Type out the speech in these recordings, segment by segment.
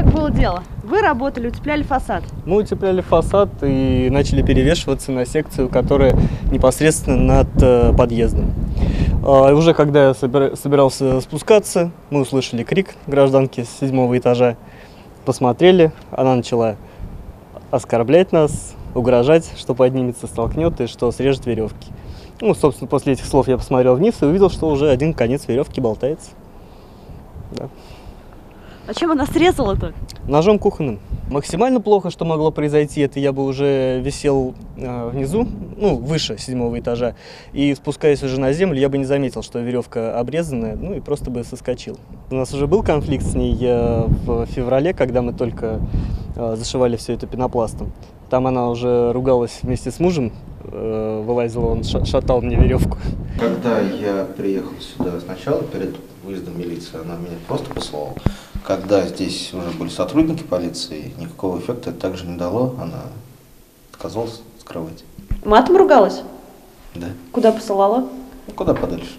как было дело? Вы работали, утепляли фасад. Мы утепляли фасад и начали перевешиваться на секцию, которая непосредственно над подъездом. Уже когда я собирался спускаться, мы услышали крик гражданки с 7-го этажа. Посмотрели, она начала оскорблять нас, угрожать, что поднимется, столкнет и что срежет веревки. Ну, собственно, после этих слов я посмотрел вниз и увидел, что уже один конец веревки болтается. Да. А чем она срезала-то? Ножом кухонным. Максимально плохо, что могло произойти, это я бы уже висел внизу, ну, выше 7-го этажа, и спускаясь уже на землю, я бы не заметил, что веревка обрезанная, ну и просто бы соскочил. У нас уже был конфликт с ней в феврале, когда мы только зашивали все это пенопластом. Там она уже ругалась вместе с мужем, вылазила, он шатал мне веревку. Когда я приехал сюда сначала, перед выездом милиции, она меня просто послала. Когда здесь уже были сотрудники полиции, никакого эффекта это также не дало, она отказалась скрывать. Матом ругалась? Да. Куда посылала? Ну, куда подальше.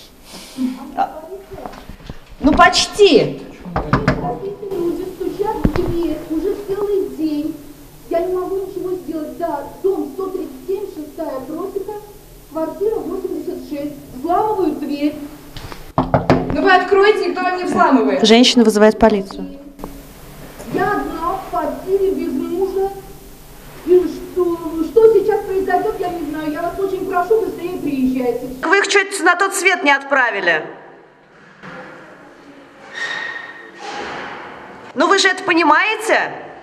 Ну, почти! Люди стучат в дверь уже целый день. Я не могу ничего сделать. Да, дом 137, 6-я просека, квартира 86. Взламывают дверь. Ну вы откройте, никто вам не взламывает. Женщина вызывает полицию. Я одна в квартире без мужа. И что сейчас произойдет, я не знаю. Я вас очень прошу, быстрее приезжайте. Вы их чуть на тот свет не отправили. Ну вы же это понимаете?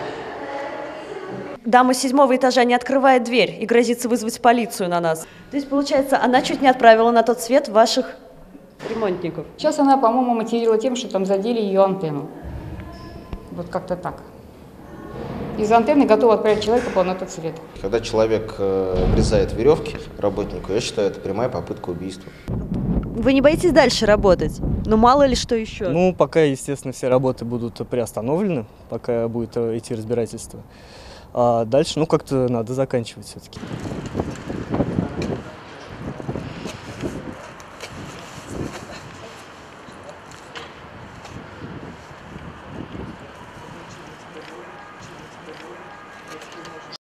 Дама с 7-го этажа не открывает дверь и грозится вызвать полицию на нас. То есть, получается, она чуть не отправила на тот свет ваших ремонтников. Сейчас она, по-моему, мотивировала тем, что там задели ее антенну. Вот как-то так. Из-за антенны готова отправить человека на тот свет. Когда человек обрезает веревки работнику, я считаю, это прямая попытка убийства. Вы не боитесь дальше работать? Ну, мало ли что еще. Ну, пока, естественно, все работы будут приостановлены, пока будет идти разбирательство. А дальше, ну, как-то надо заканчивать все-таки.